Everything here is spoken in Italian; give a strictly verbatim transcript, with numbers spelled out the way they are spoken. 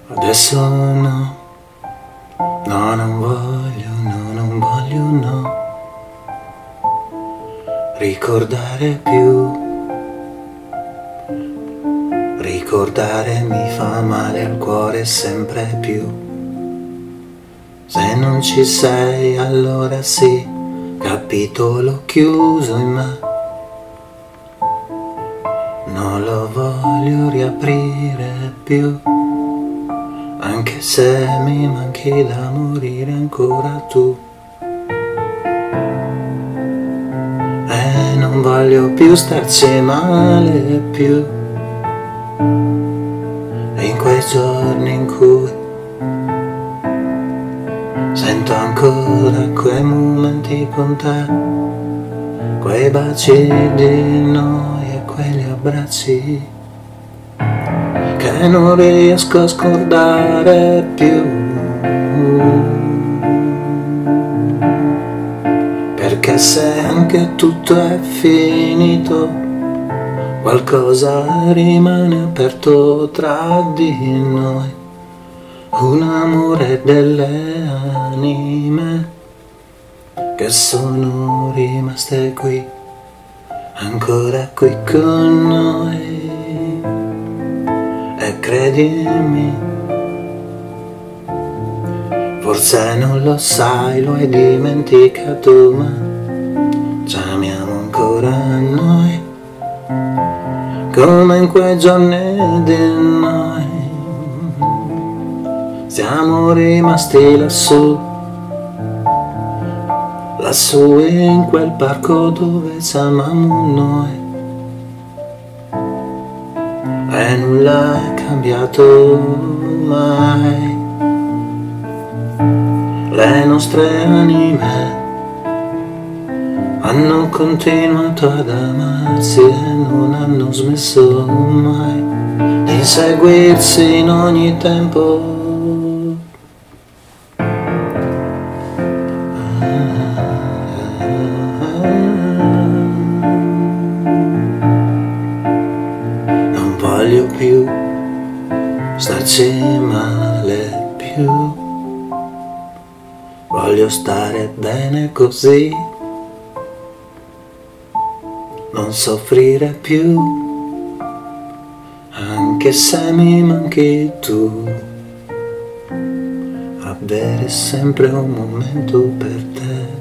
Adesso no, no, non voglio, no, non voglio, no, ricordare più. Ricordare mi fa male al cuore sempre più. Se non ci sei allora sì, capitolo chiuso in me. Non lo voglio riaprire più, anche se mi manchi da morire ancora tu. E non voglio più starci male più. E in quei giorni in cui sento ancora quei momenti con te, quei baci di noi e quegli abbracci che non riesco a scordare più, perché se anche tutto è finito qualcosa rimane aperto tra di noi, un amore delle anime che sono rimaste qui, ancora qui con noi. E credimi, forse non lo sai, lo hai dimenticato, ma ci amiamo ancora noi, come in quei giorni di noi. Siamo rimasti lassù, lassù in quel parco dove siamo noi, e nulla è cambiato mai. Le nostre anime hanno continuato ad amarsi e non hanno smesso mai di seguirsi in ogni tempo. Non voglio più starci male più, voglio stare bene così, non soffrire più, anche se mi manchi tu, avere sempre un momento per te.